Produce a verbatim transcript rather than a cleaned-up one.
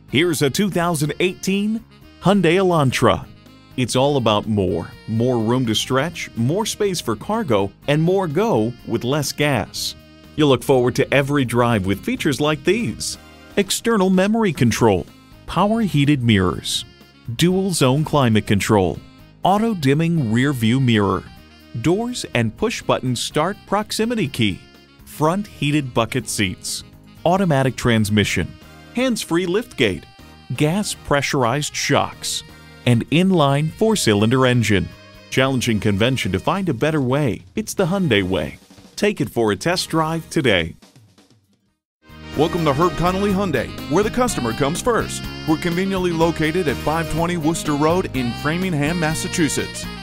Here's a two thousand eighteen Hyundai Elantra. It's all about more. More room to stretch, more space for cargo, and more go with less gas. You'll look forward to every drive with features like these: external memory control, power heated mirrors, dual zone climate control, auto dimming rear view mirror, doors and push button start proximity key, front heated bucket seats, automatic transmission, hands-free liftgate, gas pressurized shocks, and inline four-cylinder engine. Challenging convention to find a better way. It's the Hyundai way. Take it for a test drive today. Welcome to Herb Connolly Hyundai, where the customer comes first. We're conveniently located at five twenty Worcester Road in Framingham, Massachusetts.